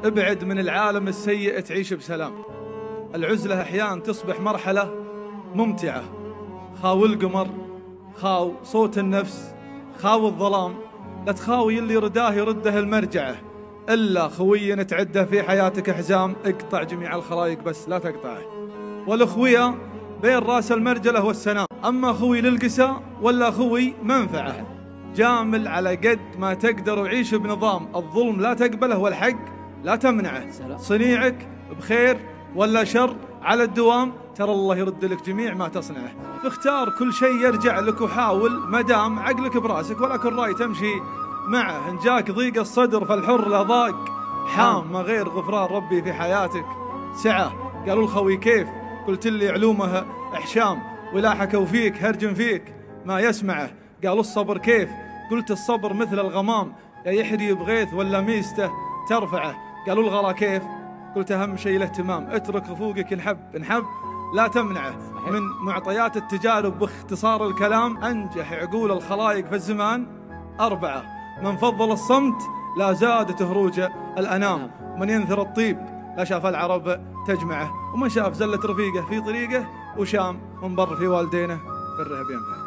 ابعد من العالم السيء تعيش بسلام. العزلة أحيانا تصبح مرحلة ممتعة. خاو القمر، خاو صوت النفس، خاو الظلام. لا تخاوي اللي رداه يرده المرجعة. إلا خوي نتعده في حياتك حزام، اقطع جميع الخلايق بس لا تقطعه. والأخوية بين راس المرجلة والسنام. أما خوي للقسا ولا خوي منفعة. جامل على قد ما تقدر وعيش بنظام. الظلم لا تقبله والحق لا تمنعه. صنيعك بخير ولا شر على الدوام، ترى الله يرد لك جميع ما تصنعه. فاختار كل شيء يرجع لك وحاول مدام عقلك براسك، ولا كل راي تمشي معه. إن جاك ضيق الصدر فالحر لا ضاق حام، ما غير غفران ربي في حياتك سعة. قالوا الخوي كيف؟ قلت لي علومها إحشام، ولا حكوا فيك هرجم فيك ما يسمعه. قالوا الصبر كيف؟ قلت الصبر مثل الغمام، يا يحري بغيث ولا ميسته ترفعه. قالوا الغلا كيف؟ قلت أهم شيء الاهتمام، اترك رفوقك نحب لا تمنعه. من معطيات التجارب باختصار الكلام، أنجح عقول الخلائق في الزمان 4: من فضل الصمت لا زادت هروجه الأنام، من ينثر الطيب لا شاف العرب تجمعه، ومن شاف زلة رفيقه في طريقه وشام، من بر في والدينه بره بينفعه.